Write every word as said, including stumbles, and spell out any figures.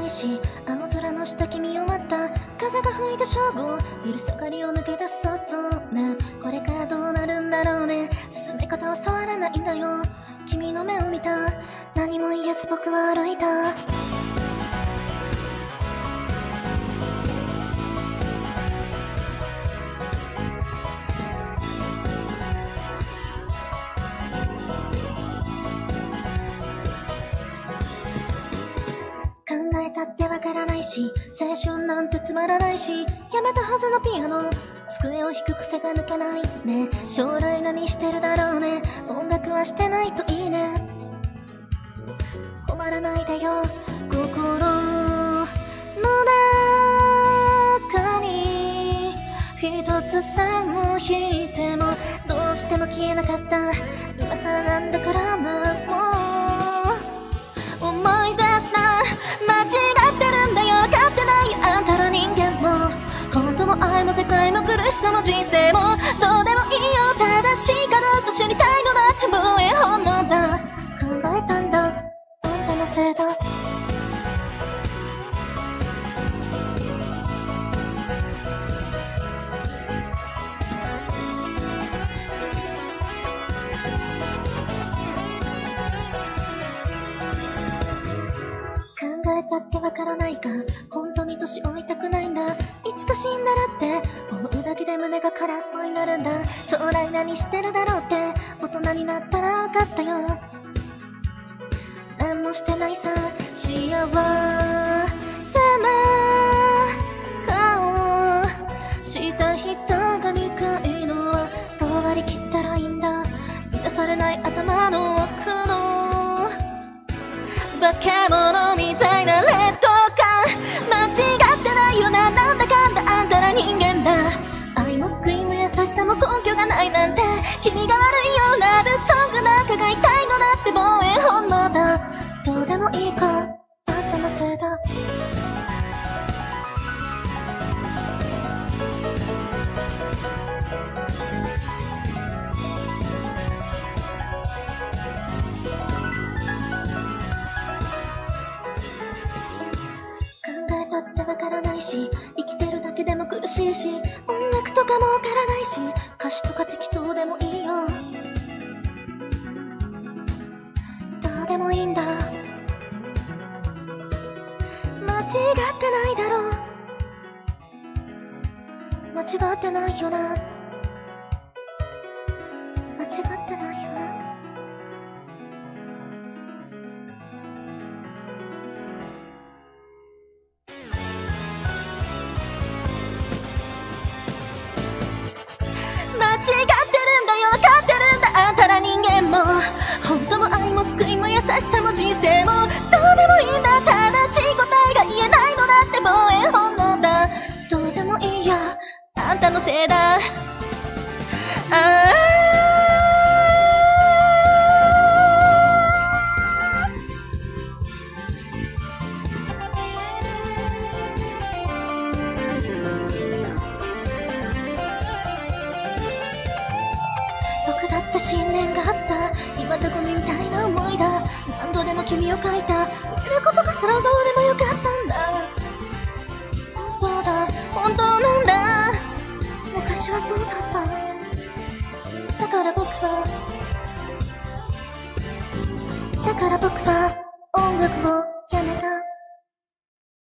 ないし、青空の下君を待った。風が吹いた正午、許す明かりを抜け出す外ね。これからどうなるんだろうね。進め方は触らないんだよ。君の目を見た。何も言えず僕は歩いた。考えたってわからないし、青春なんてつまらないし、やめたはずのピアノ、机を弾く癖が抜けないね。将来何してるだろうね。音楽はしてないといいね。困らないでよ、心の中に一つ線を引いてもどうしても消えなかった。今更なんだからな、もう思い出すな。間違ってるんだよ、分かってないよあんたら人間も。本当も愛も世界も苦しさも人生もどうでもいいよ。正しいかどうか知りたいのだってもう絵本能だ。考えたんだ、あんたのせいだ。考えたってわからないか、本当に年老いたくないんだ。いつか死んだらって思うだけで胸が空っぽになるんだ。将来何してるだろうって大人になったら分かったよ。何もしてないさ、幸せな顔した人がにかいのはどう割り切ったらいいんだ。満たされない頭の奥の化け物みたいな劣等感、間違ってないよな。なんだかんだあんたら人間だ。愛も救いも優しさも根拠がないなんて君が悪いよ。ラブソングなんかが痛いのだってもう絵本能だ。どうでもいいか、あんたのせいだ。だってわからないし、生きてるだけでも苦しいし、音楽とかもわからないし、歌詞とか適当でもいいよ。どうでもいいんだ。間違ってないだろう。間違ってないよな。間違ってないよな。間違ってるんだよ、分かってるんだあんたら人間も。本当も愛も救いも優しさも人生もどうでもいいんだ。正しい答えが言えないのだってもう絵本能だ。どうでもいいや、あんたのせいだ。ああ僕だって信念があった。今じゃゴミみたいな思いだ。何度でも君を描いた。触れることがすらどうでもよかったんだ。本当だ、本当なんだ。昔はそうだった。